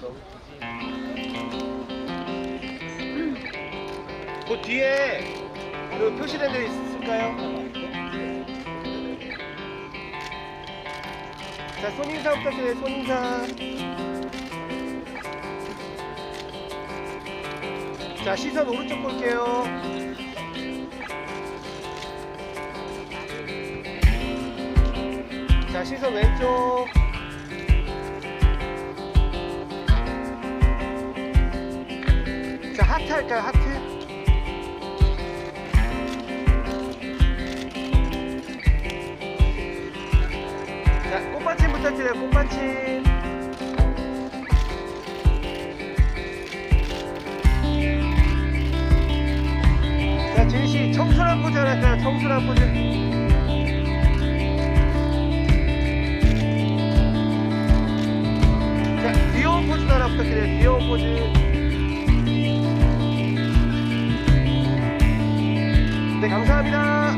그 뒤에 그 표시된 데 있을까요? 자, 손인사 부탁드려요. 손인사. 자, 시선 오른쪽 볼게요. 자, 시선 왼쪽. 자, 하트 할까요? 하트. 자, 꽃받침 부탁드려요. 꽃받침. 자, 진씨 청순한 포즈 할까요? 청순한 포즈. 자, 귀여운 포즈 하나 부탁드려요. 귀여운 포즈. 네, 감사합니다.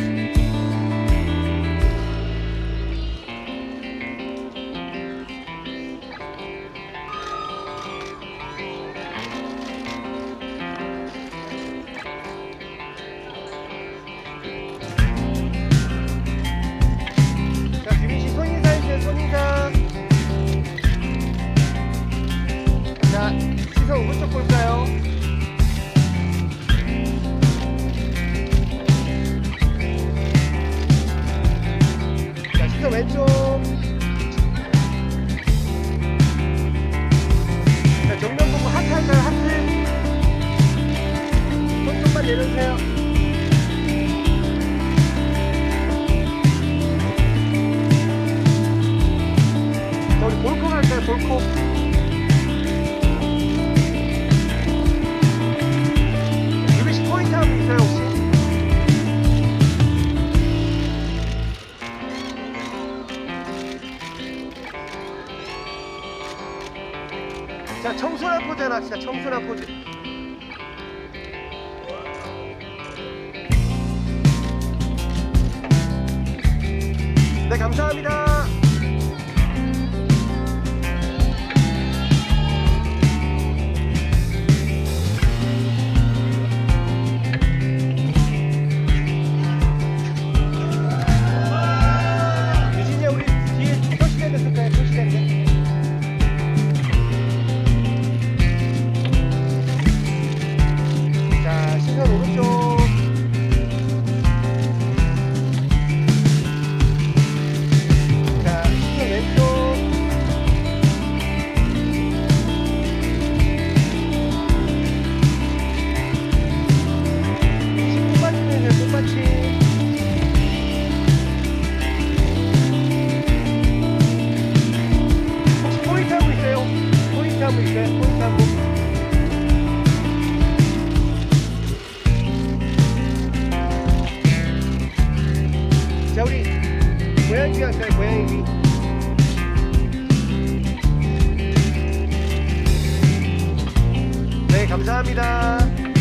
자, 규민씨 손인사 해주세요. 손인사. 자, 시선 오른쪽 볼까요? 자, 시선 왼쪽. 자, 정면 보고 하트 할까요? 하트. 손 좀만 내려주세요. 자, 우리 볼콕 할까요? 볼콕. 유비씨 포인트 한번 있어요 혹시? 자, 청순한 포즈 하나 합시다. 청순한 포즈. 네, 감사합니다. 유진이 우리 뒤에 표시된 데 쓸까요? 표시된 데. 자, 시선 오른쪽. 자, 시선 왼쪽. 꽃받침 해주세요. 꽃받침. 혹시 포인트 한번 있어요? 포인트 한번 있어요? 포인트 한번. 자, 우리 고양이 귀 할까요? 고양이 귀. 네, 감사합니다.